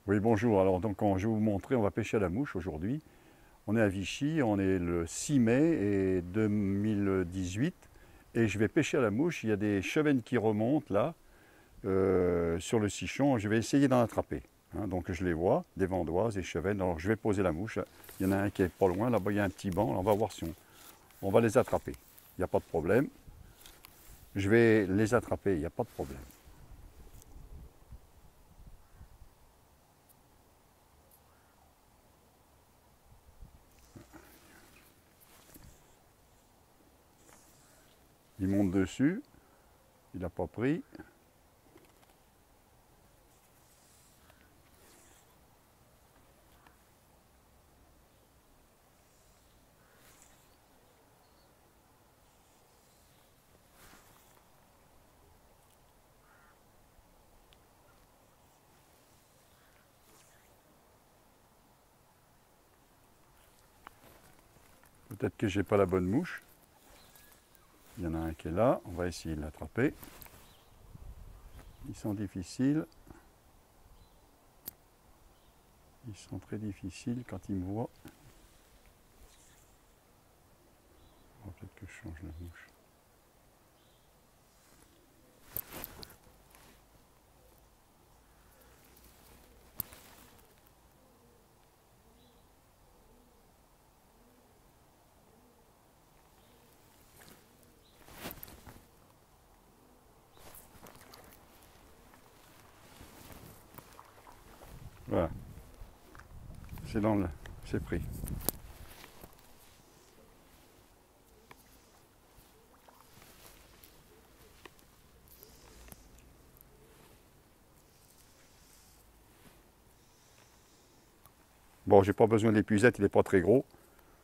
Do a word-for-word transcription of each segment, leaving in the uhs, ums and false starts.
Oui, bonjour. Alors, donc, quand je vais vous montrer, on va pêcher à la mouche aujourd'hui. On est à Vichy, on est le six mai deux mille dix-huit et je vais pêcher à la mouche. Il y a des chevennes qui remontent là, euh, sur le Sichon. Je vais essayer d'en attraper. Hein. Donc, je les vois, des vandoises, des chevennes. Alors, je vais poser la mouche. Il y en a un qui est pas loin. Là-bas, il y a un petit banc. On va voir si on, on va les attraper. Il n'y a pas de problème. Je vais les attraper, il n'y a pas de problème. Il monte dessus, il n'a pas pris. Peut-être que j'ai pas la bonne mouche. Il y en a un qui est là, on va essayer de l'attraper. Ils sont difficiles. Ils sont très difficiles quand ils me voient. On va peut-être que je change la mouche. Voilà. C'est dans le. C'est pris. Bon, j'ai pas besoin d'épuisette, il n'est pas très gros.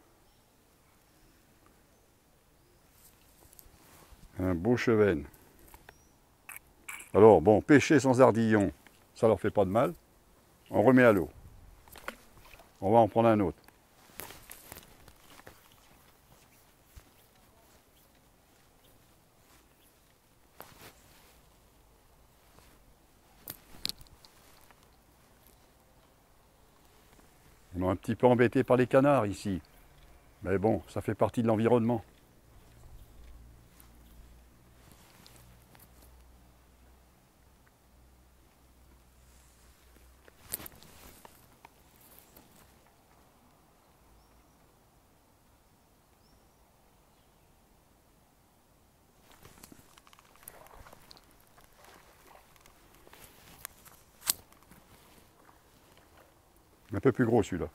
Un beau chevenne. Alors, bon, pêcher sans ardillon, ça leur fait pas de mal. On remet à l'eau. On va en prendre un autre. On est un petit peu embêté par les canards ici. Mais bon, ça fait partie de l'environnement. Un peu plus gros celui-là.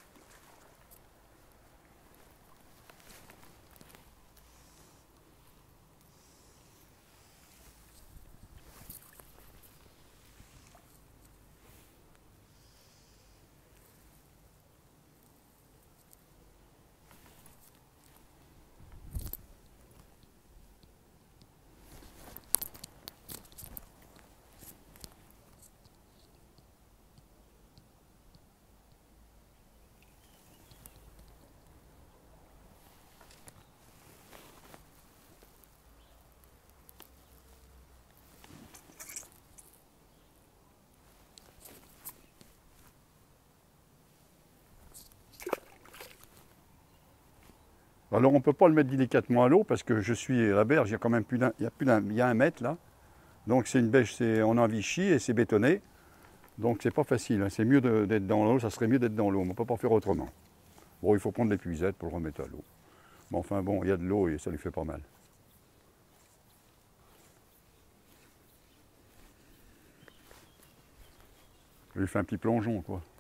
Alors on ne peut pas le mettre délicatement à l'eau parce que je suis à la berge, il y a quand même plus d'un, il y a plus d'un, il y a un mètre là. Donc c'est une berge, c'est, on est en Vichy et c'est bétonné. Donc c'est pas facile, hein. C'est mieux de, d'être dans l'eau, ça serait mieux d'être dans l'eau, on ne peut pas faire autrement. Bon, il faut prendre l'épuisette pour le remettre à l'eau. Mais enfin bon, il y a de l'eau et ça lui fait pas mal. Je lui fais un petit plongeon quoi.